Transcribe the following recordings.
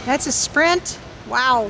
That's a sprint. Wow.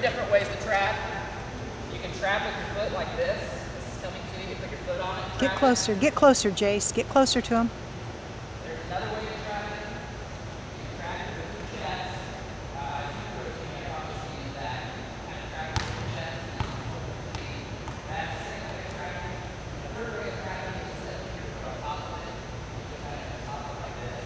different ways to trap. You can trap with your foot like this. This is coming to you. You put your foot on it. Get closer, Jace. Get closer to him. There's another way to trap it. You can trap it with your chest. You may probably use that. Kind of trap it with your chest. That's the second way of trapping. The third way of trapping is to set your foot on top of it. Just kind of on top of it like this.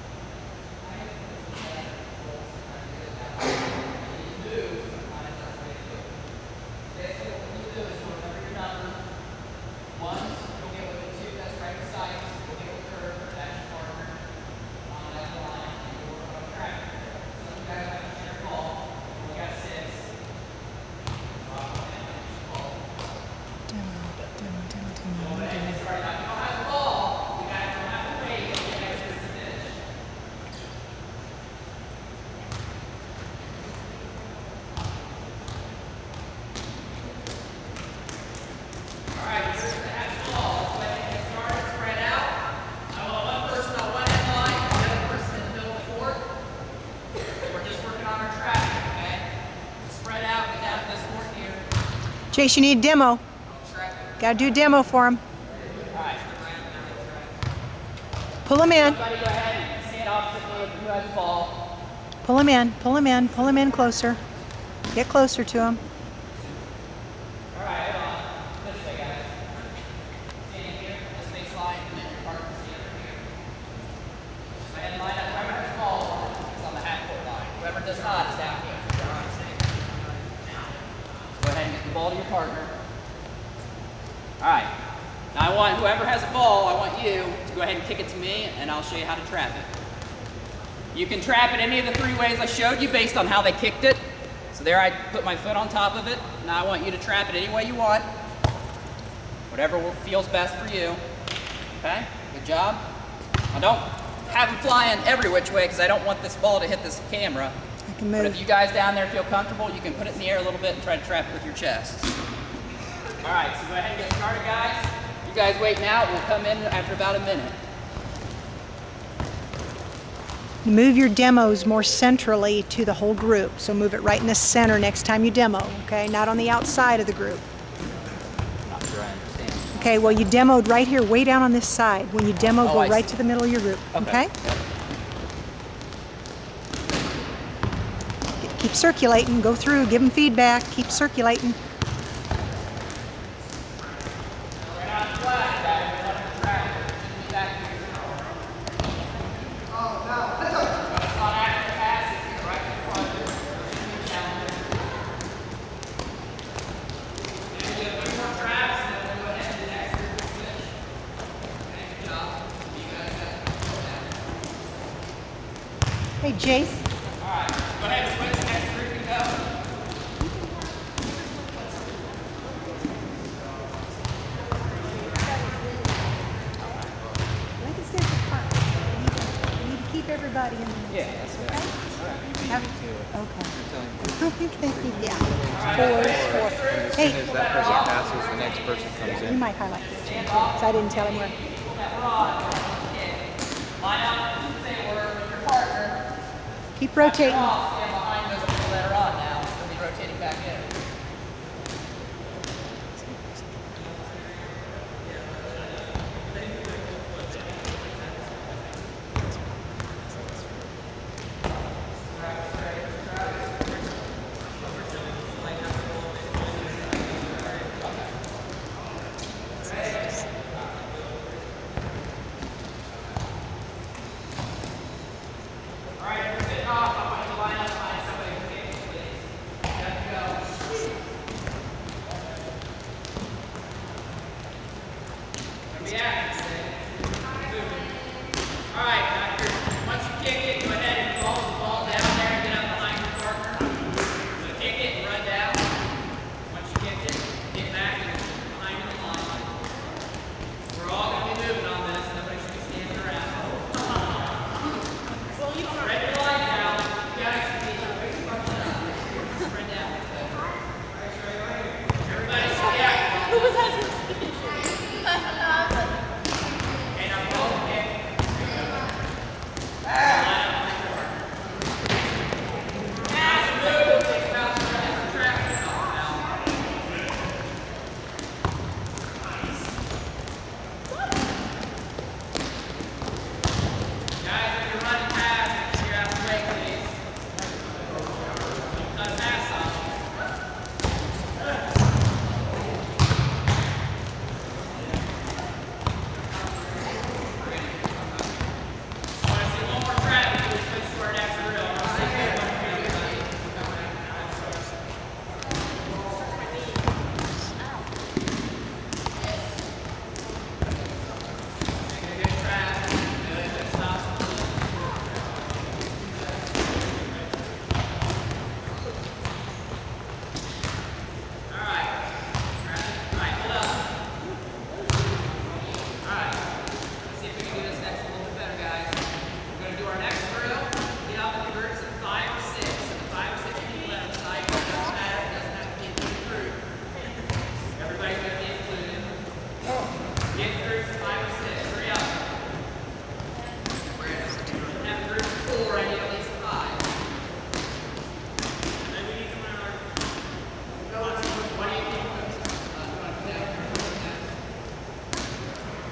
Chase, you need a demo. Gotta do a demo for him. Pull him in. Pull him in, pull him in, pull him in closer. Get closer to him. Alright, hold on. This way, guys. Stand here, this baseline, and then your partner stand over here. Go ahead and line up. Whoever has the ball is on the half-court line. Whoever does not is down here. Go ahead and get the ball to your partner. Alright. Now I want whoever has the ball, I want you to go ahead and kick it to me, and I'll show you how to trap it. You can trap it any of the three ways I showed you based on how they kicked it. So there I put my foot on top of it. Now I want you to trap it any way you want. Whatever feels best for you. Okay? Good job. Now don't have them flying every which way because I don't want this ball to hit this camera. I can move. But if you guys down there feel comfortable, you can put it in the air a little bit and try to trap it with your chest. Alright, so go ahead and get started, guys. You guys waiting out. We'll come in after about a minute. Move your demos more centrally to the whole group. So move it right in the center next time you demo, okay? Not on the outside of the group. Not sure I understand. Okay, well you demoed right here, way down on this side. When you demo, go right to the middle of your group, okay? Yep. Keep circulating, go through, give them feedback, keep circulating. Hey, Jace. All right, go ahead and switch. Next group can go. Lincoln stands for fun. You need to keep everybody in the mix. Yeah, that's okay. All right. Okay. Yeah. Four. Hey. As that person passes, the next person comes You in. might highlight this one, because I didn't tell him where. Line up. Say a word with your partner. Keep rotating. Stand behind those people that are on now. We'll be rotating back in. All right, if you're sitting off, I want you to line up behind somebody who's kicking, please. Good to go.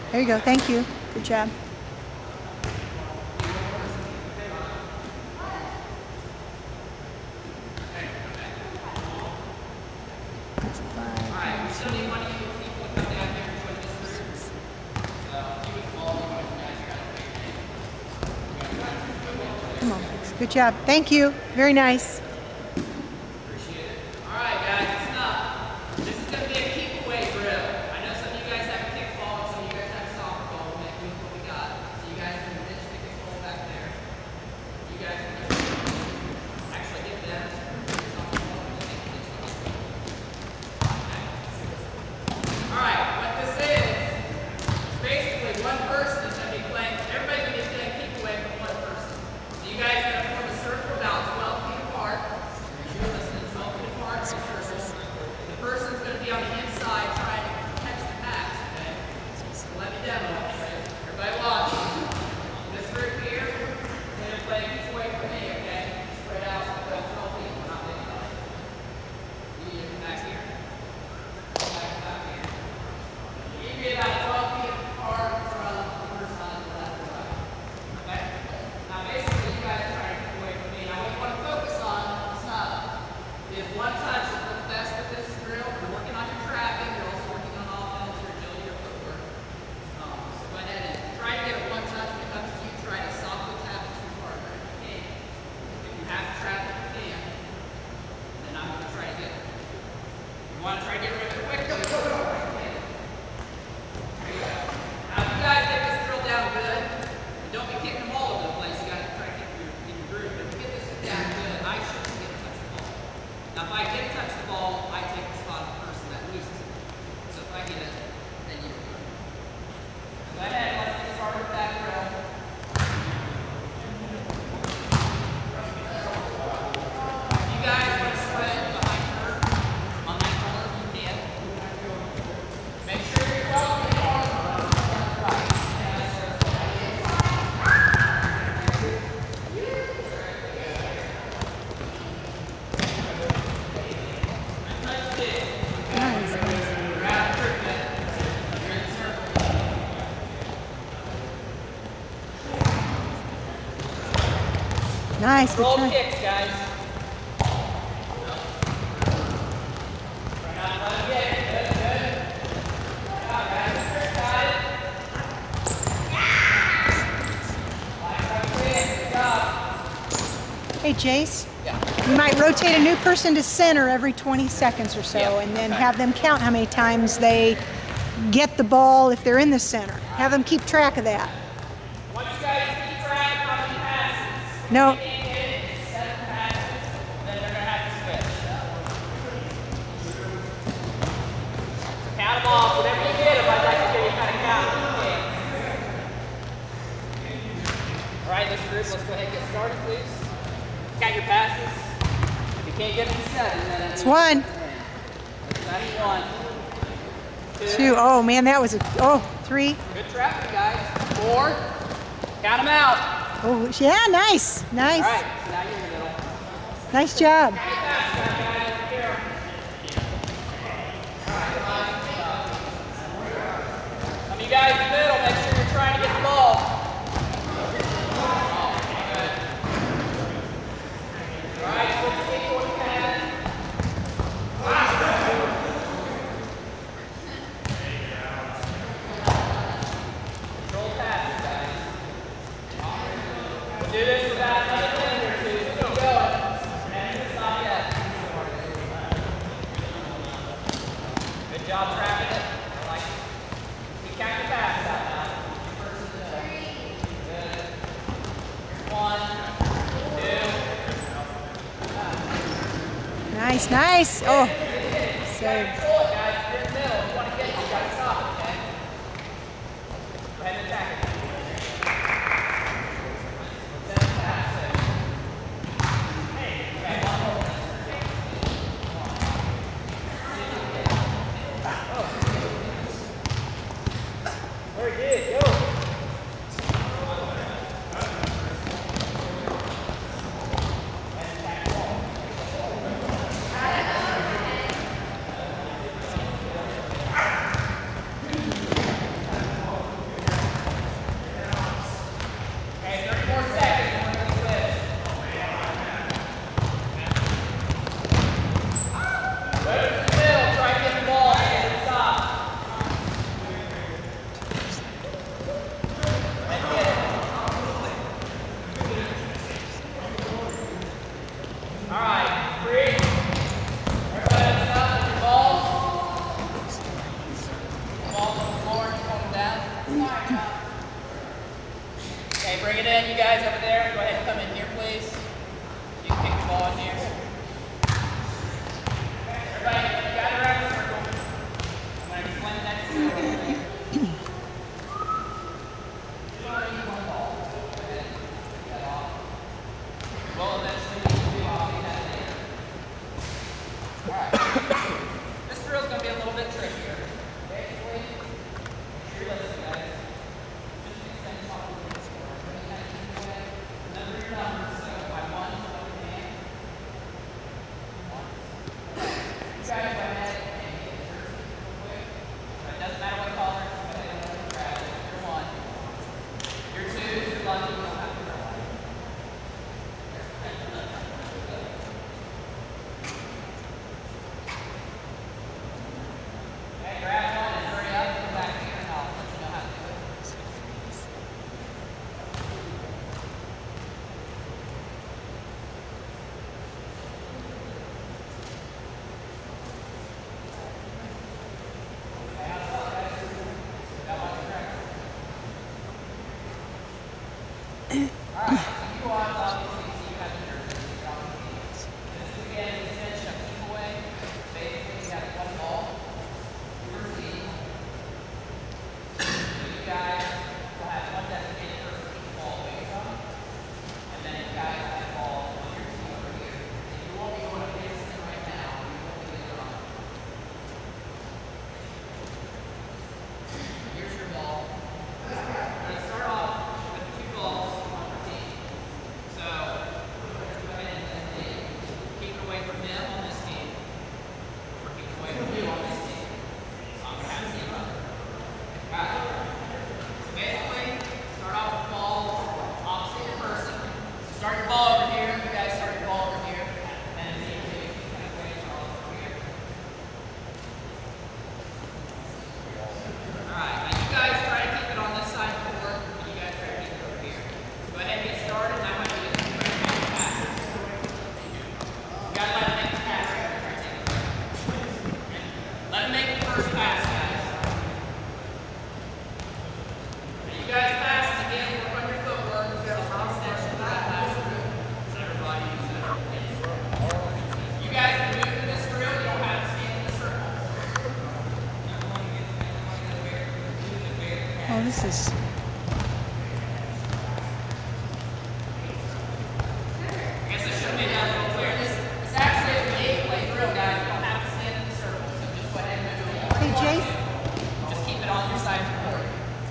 There you go. Thank you. Good job. Come on, folks. Good job. Thank you. Very nice. All right, guys, listen up. This is going to be a keep away drill. I know some of you guys have a kickball and some of you guys have a soccer ball. We'll make do with what we got. So you guys can ditch the kickball back there. You guys can actually get them. All right, what this is basically one person is going to be playing, everybody's going to be playing keep away from one person. So you guys are going to form a circle about 12 feet apart. You're listening, 12 feet apart, circle. The person's going to be on the inside trying to catch the pass, okay? So let me demo it, okay? Everybody watch. This group here, they're playing keep away from me, okay? Spread out about 12 feet, we're not big enough. You need to come back here. Come back here. You need to be about 12 feet apart from the person on the left or right. Okay? Now basically you guys are trying to keep away from me. Now what you want to focus on, is one touch is the best of this drill. You're working on your trapping, you're also working on offense, your agility, your footwork. So go ahead and try to get a one touch when it comes to you. Try to softly tap it too hard, right? If you can. If you have to trap it, you can. Then I'm going to try to get it. You want to try to get rid of it quickly. There you go. Now if you guys get this drill down good, and don't be kicking them all over the place, you got to try to keep your groove. But if you get this down good, I shouldn't get to touch the ball. Now if I get to touch the ball, I take the spot of the person that loses it. So if I get it, then you do it. Go ahead, let's get started with that drill. You guys want to spread behind her on that corner if you can. Make sure you're 12 feet apart. Nice. Good Roll try. kicks, guys. Hey, Jace. Yeah. You might rotate a new person to center every 20 seconds or so, Yeah, and then okay. have them count how many times they get the ball if they're in the center. Have them keep track of that. I want you guys to keep track of how many passes. No. If you can't get it, 7 passes, then they're going to have to switch. So count them off. Whatever you get them, I'd like to hear you kind of count if you can. All right, this group, let's go ahead and get started, please. Count your passes. If you can't get them to 7, then It's 1. That's 1. 2. Oh, man, that was a... Oh, 3. Good trapping, guys. 4. Count them out. Oh, yeah, nice. Nice. All right, so now you're in the middle. Nice job. Some of you guys in the middle, make sure you're trying to get the ball. All right, switch your feet when you can. Control passes, guys. We'll do this for about another minute or two. Keep going. And it's not yet. Good job trapping it. I like it. You count your passes out now. First in the middle. Good. 1, 2. Nice, nice. Oh, save. Control it, guys. If you're in the middle, if you want to get it, you got to stop it, okay? Go ahead and attack it. Very good, go. This drill is going to be a little bit trickier. Basically, you're listening, guys. Just extend top of the score. Bring that easy way. Remember your numbers. So by one, hold your hand. You guys go ahead and get the jersey real quick. It doesn't matter what color. Just go ahead and let it grab it. Your one. Your two, if you're lucky, you don't have to roll. Grab one and hurry up and come back here and I'll let you know how to do it. Alright, so you obviously see you have the jersey. This is again an extension of keep away. Basically, you have one ball. You guys will have one designated person to keep the ball away from, and then you guys have the ball on your team over here. And you won't be going against them right now, you will be later on. Here's your ball. We're going to start off with 2 balls on your team. So, go ahead and keep it away from him on this team, or keep it away from you on this team. So I'm going to have to see up. Alright, so basically, start off with the ball opposite your person. So start your ball over here, you guys start your ball over here, and then you kind of play it all over here. Alright, now you guys try to keep it on this side of the court, and you guys try to keep it over here. Go ahead and get started, and I want you to make passes. You gotta let him make the pass. Let him make the first pass, guys. You guys pass again, work on your footwork. Extension, pass through. You guys can move in this drill, you don't have to stand in the circle. Oh, this is... I guess I should have made that a little clear. This actually is an 8-play drill, guys. You don't have to stand in the circle, so just go ahead and move it. Hey, Jace. Just keep it on your side of the court.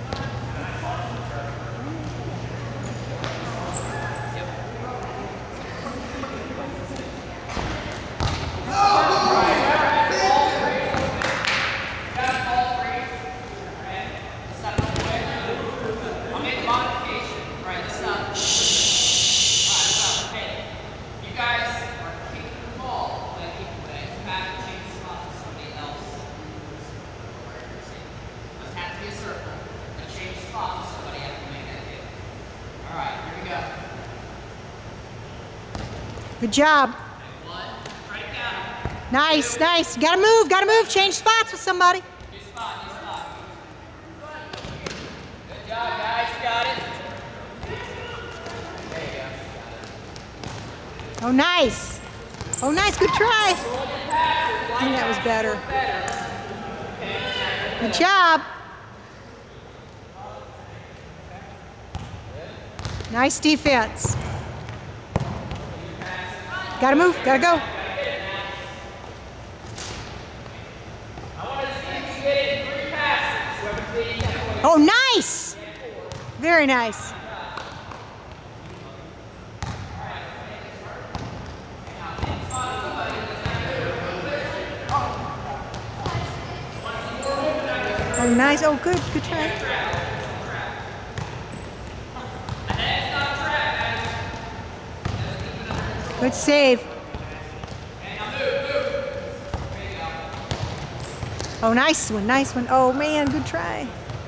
Good job. Nice, nice. You gotta move, change spots with somebody. New spot. Good job, guys. You got it. There you go. Oh, nice. Oh, nice. Good try. I think that was better. Good job. Nice defense. Gotta move, gotta go. Oh, nice. Very nice. Oh, nice. Oh, good. Good try. Good save. Oh, nice one. Nice one. Oh, man. Good try.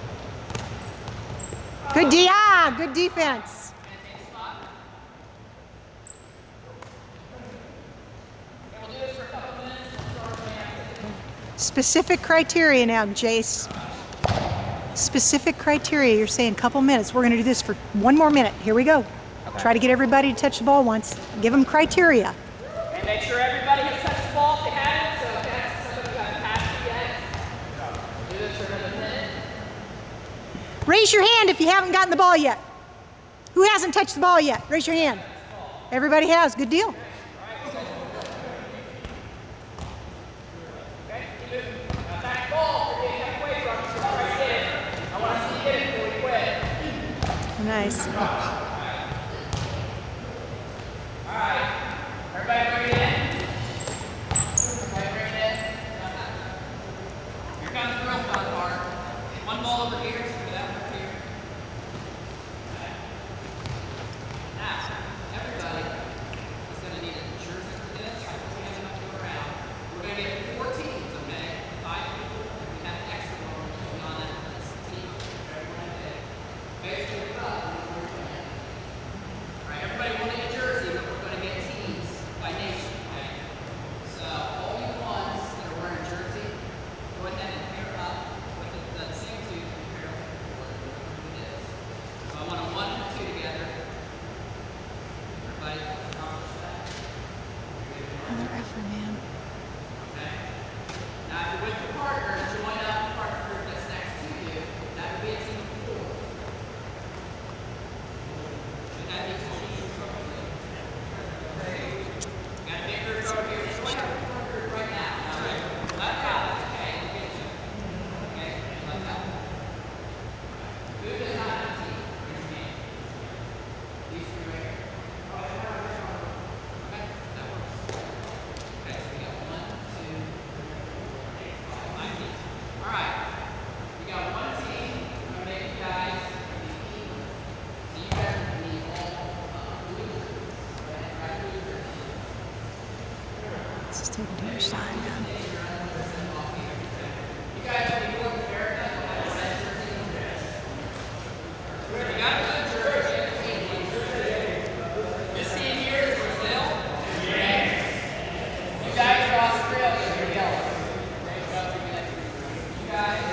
Good D. Ah, good defense. Specific criteria now, Jace. Specific criteria. You're saying a couple minutes. We're going to do this for 1 more minute. Here we go. Okay. Try to get everybody to touch the ball once. Give them criteria. And make sure everybody has touched the ball if they haven't. So if that's somebody who hasn't passed it yet, do this for another minute. Raise your hand if you haven't gotten the ball yet. Who hasn't touched the ball yet? Raise your hand. Everybody has. Good deal. Nice. All right. Everybody bring it in. Everybody bring it in. Here comes the real fun part. One ball over here, so that one up here. Now, everybody is going to need a jersey for this. I can see enough to go around. We're going to get 4 teams, okay? 5 people. If we have an extra one, we're going on that team. Basically, we're up. Alright, everybody will need a jersey, but we're going to get teams by nation, okay? So, all you ones that are wearing a jersey, go ahead and pair up with the same two and pair up with it is. So, I want a 1 and a 2 together. Everybody accomplish that? Another effort, man. Okay? Now, if you're with your partner, join up the partner group that's next to you. That would be a team of 4. Should that be team? Got a big group over here. Just join up the front group right now. All right. Let go. That's okay. We'll get you. Okay? Let go. Who does not have a team? Here's your game. These 3 right here. Okay, that works. Okay, so we got 1, 2, 3, 4, 5 teams. All right. We got 1 team. I'm going to make you guys be even. So you guys are going to need all blue. Go ahead and write blue jerseys. This is taking too much time, man. You guys will be North America. You'll have a red jersey. So we got a blue jersey. This team here is Brazil. You guys are Australia. You're yellow. You guys.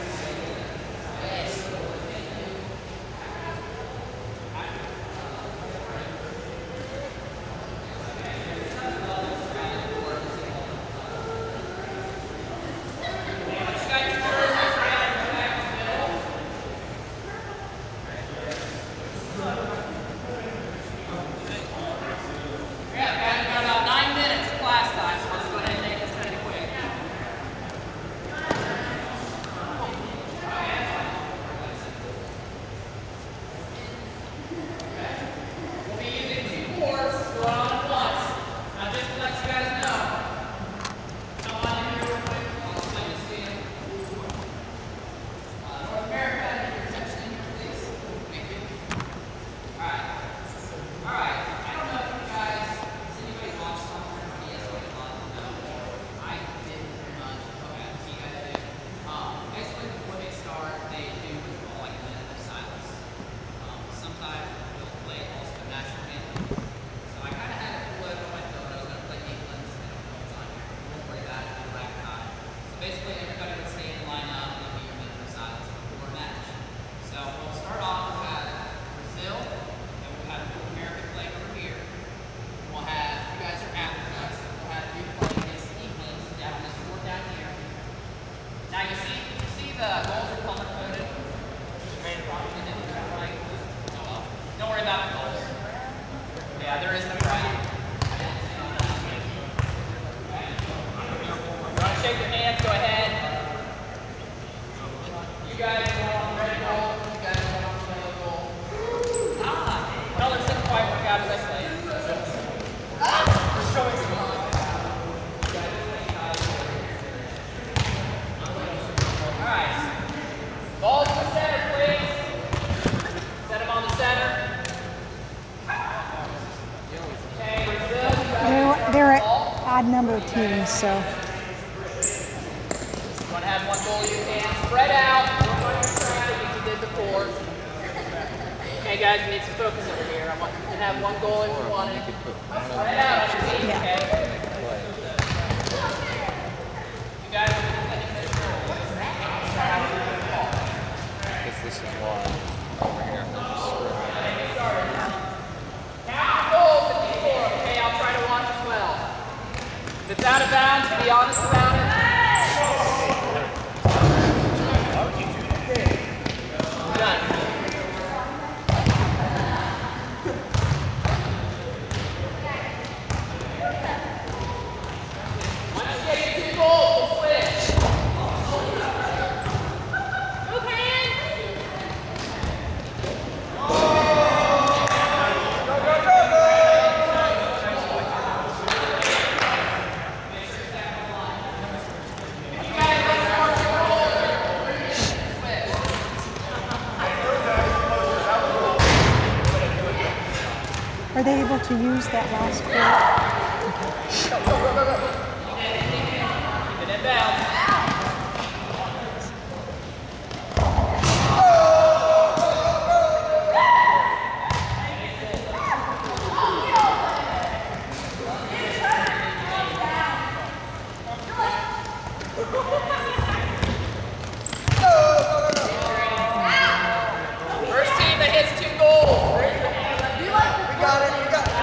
Odd number of teams, so. You want to have 1 goal you can. Spread out. Work on your strategy as you did before. Okay, guys, we need some focus over here. I want you to have 1 goal if you want it. Spread out on your team, okay? You guys are defending this goal. Because this is why over here. Count goals if you score, okay? I'll try to watch as well. If it's out of bounds, be honest about it. Done. able to use that last court? Keep it in bounds. First team that hits 2 goals. We got it.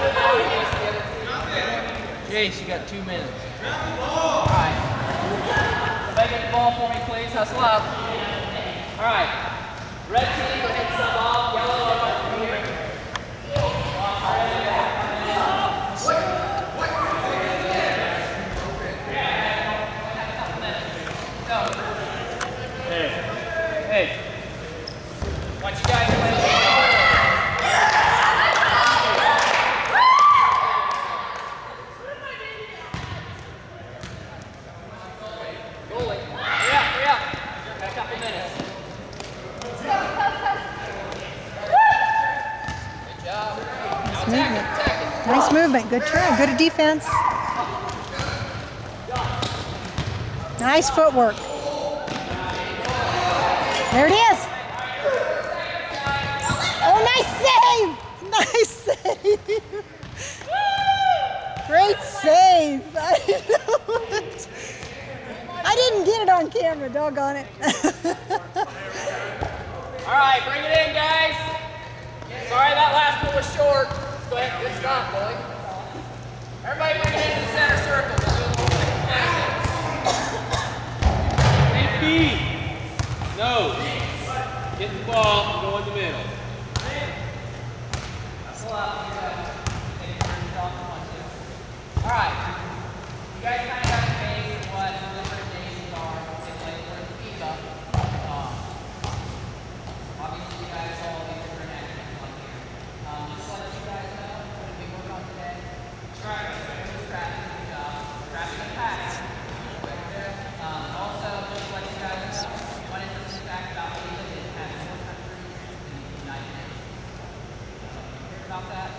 Jace, you got 2 minutes. All right. Somebody get the ball for me, please. Hustle up. All right. Red team, go ahead and sub off. Yellow, go from here. Hey. Want you guys to play the goalie. Hurry up. Got a couple minutes. Good job. Now attack it. Nice movement. Good try. Good defense. Nice footwork. There it is. Oh, nice save. Great save. I didn't get it on camera, doggone it. All right, bring it in, guys. Sorry that last one was short. Let's go ahead and good stop, boy. Everybody bring it into the center circle. Hey, B. No. Get the ball and go in the middle. All right. You guys kind of got a taste of what the recommendations are to play for the FIBA. Obviously, you guys all these different actions on here. Just to let you guys know, what did we work on today? Tracking. Good job. Tracking and packing. Also, just to let you guys know, one interesting fact about FIBA is it has 4 countries in the United Nations. Hear about that?